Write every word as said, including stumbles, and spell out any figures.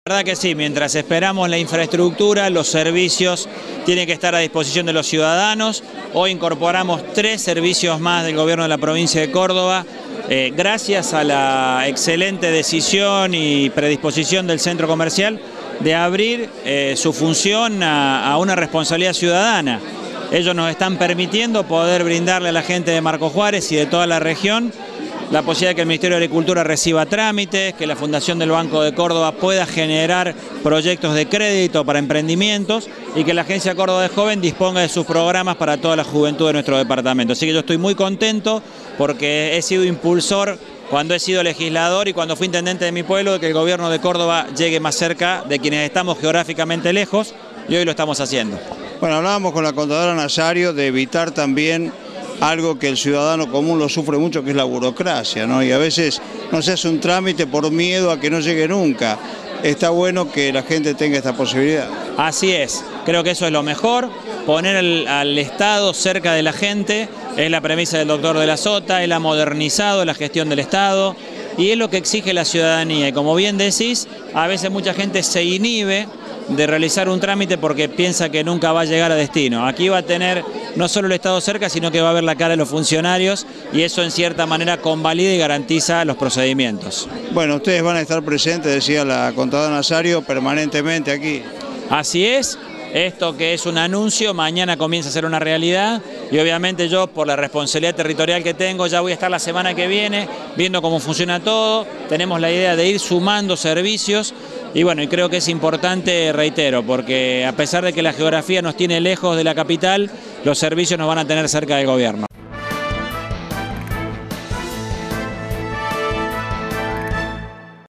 La verdad que sí, mientras esperamos la infraestructura, los servicios tienen que estar a disposición de los ciudadanos. Hoy incorporamos tres servicios más del gobierno de la provincia de Córdoba, eh, gracias a la excelente decisión y predisposición del centro comercial de abrir eh, su función a, a una responsabilidad ciudadana. Ellos nos están permitiendo poder brindarle a la gente de Marcos Juárez y de toda la región la posibilidad de que el Ministerio de Agricultura reciba trámites, que la Fundación del Banco de Córdoba pueda generar proyectos de crédito para emprendimientos y que la Agencia Córdoba de Joven disponga de sus programas para toda la juventud de nuestro departamento. Así que yo estoy muy contento porque he sido impulsor cuando he sido legislador y cuando fui intendente de mi pueblo de que el gobierno de Córdoba llegue más cerca de quienes estamos geográficamente lejos y hoy lo estamos haciendo. Bueno, hablábamos con la contadora Nazario de evitar también algo que el ciudadano común lo sufre mucho, que es la burocracia, ¿no? Y a veces no se hace un trámite por miedo a que no llegue nunca. Está bueno que la gente tenga esta posibilidad. Así es, creo que eso es lo mejor, poner al, al Estado cerca de la gente, es la premisa del doctor de la Sota, él ha modernizado la gestión del Estado y es lo que exige la ciudadanía. Y como bien decís, a veces mucha gente se inhibe de realizar un trámite porque piensa que nunca va a llegar a destino. Aquí va a tener no solo el Estado cerca, sino que va a ver la cara de los funcionarios y eso en cierta manera convalida y garantiza los procedimientos. Bueno, ustedes van a estar presentes, decía la contadora Nazario, permanentemente aquí. Así es. Esto que es un anuncio, mañana comienza a ser una realidad y obviamente yo por la responsabilidad territorial que tengo ya voy a estar la semana que viene viendo cómo funciona todo, tenemos la idea de ir sumando servicios y bueno, y creo que es importante, reitero, porque a pesar de que la geografía nos tiene lejos de la capital, los servicios nos van a tener cerca del gobierno.